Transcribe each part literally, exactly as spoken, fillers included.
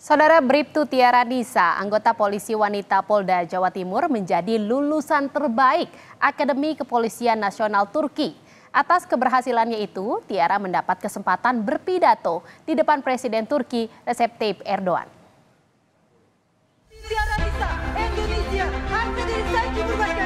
Saudara Bribtu Tiara Nisa, anggota polisi wanita Polda Jawa Timur menjadi lulusan terbaik Akademi Kepolisian Nasional Turki. Atas keberhasilannya itu, Tiara mendapat kesempatan berpidato di depan Presiden Turki Recep Tayyip Erdogan. Tiara Nisa, Indonesia, harga diri saya diperbanyak.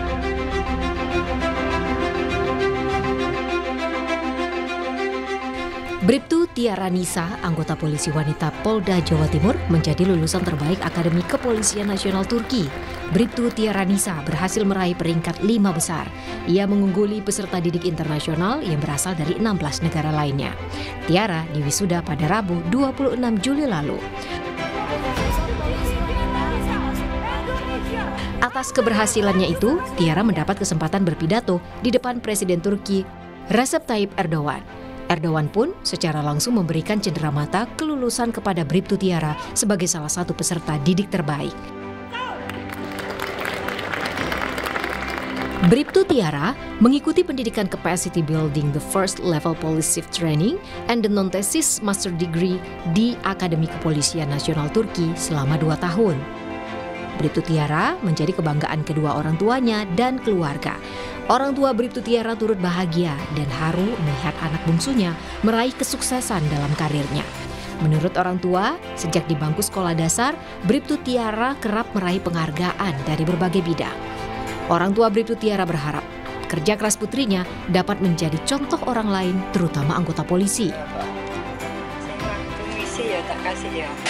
Bribtu Tiara Nisa, anggota polisi wanita Polda Jawa Timur, menjadi lulusan terbaik Akademi Kepolisian Nasional Turki. Bribtu Tiara Nisa berhasil meraih peringkat lima besar. Ia mengungguli peserta didik internasional yang berasal dari enam belas negara lainnya. Tiara diwisuda pada Rabu dua puluh enam Juli lalu. Atas keberhasilannya itu, Tiara mendapat kesempatan berpidato di depan Presiden Turki Recep Tayyip Erdogan. Erdogan pun secara langsung memberikan cenderamata kelulusan kepada Bribtu Tiara sebagai salah satu peserta didik terbaik. Bribtu Tiara mengikuti pendidikan Capacity Building the First Level Police Shift Training and the Non-Thesis Master Degree di Akademi Kepolisian Nasional Turki selama dua tahun. Bribtu Tiara menjadi kebanggaan kedua orang tuanya dan keluarga. Orang tua Bribtu Tiara turut bahagia dan haru melihat anak bungsunya meraih kesuksesan dalam karirnya. Menurut orang tua, sejak di bangku sekolah dasar, Bribtu Tiara kerap meraih penghargaan dari berbagai bidang. Orang tua Bribtu Tiara berharap kerja keras putrinya dapat menjadi contoh orang lain, terutama anggota polisi. Misi ya tak kasih ya.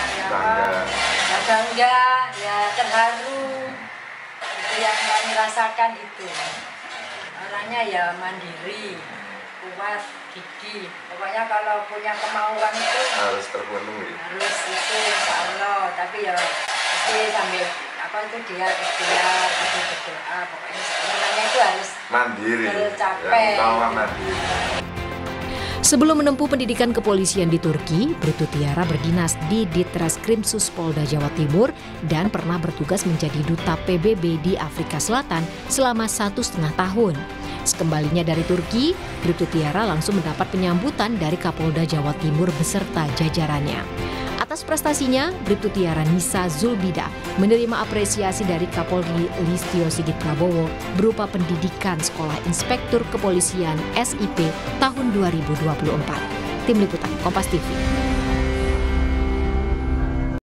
Bangga, ya terharu. Itu yang kami rasakan itu. Orangnya ya mandiri, kuat, gigih. Pokoknya kalau punya kemauan itu harus terpenuhi. Harus itu insya Allah. Tapi ya pasti sambil apa itu dia ikhtiar, tapi berdoa. Pokoknya semuanya itu harus mandiri. Tercapai. Yang utama mandiri. Sebelum menempuh pendidikan kepolisian di Turki, Bribtu Tiara berdinas di Ditreskrimsus Polda Jawa Timur dan pernah bertugas menjadi duta P B B di Afrika Selatan selama satu setengah tahun. Sekembalinya dari Turki, Bribtu Tiara langsung mendapat penyambutan dari Kapolda Jawa Timur beserta jajarannya. Atas prestasinya, Bribtu Tiara Nisa Zulbida menerima apresiasi dari Kapolri Listio Sigit Prabowo berupa pendidikan Sekolah Inspektur Kepolisian S I P tahun dua ribu dua puluh empat. Tim Liputan Kompas T V.